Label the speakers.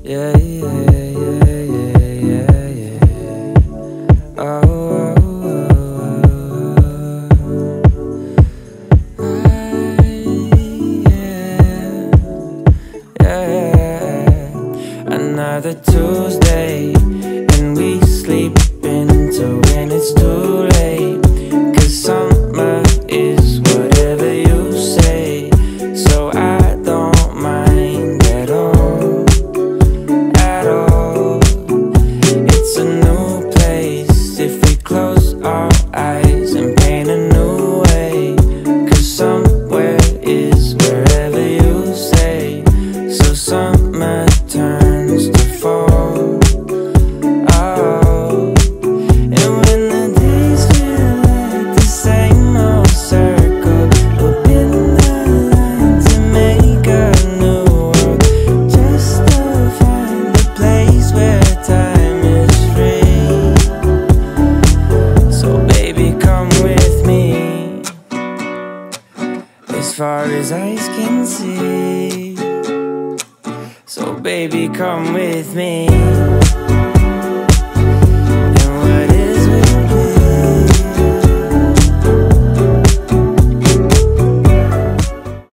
Speaker 1: Yeah, yeah, yeah, yeah, yeah, yeah. Oh, oh, oh, oh. Yeah, yeah. Another Tuesday, and we sleep into when it's too late. 'Cause summer is whatever you say, so I don't mind at all, at all. It's a new place if we close our eyes and paint a new way. 'Cause somewhere is wherever you say, so summer turns to fall. Oh, and when the days feel like the same old circle, we'll bend the lines and make a new world, just to find a place where time is free. So baby, come with me as far as eyes can see. So baby, come with me.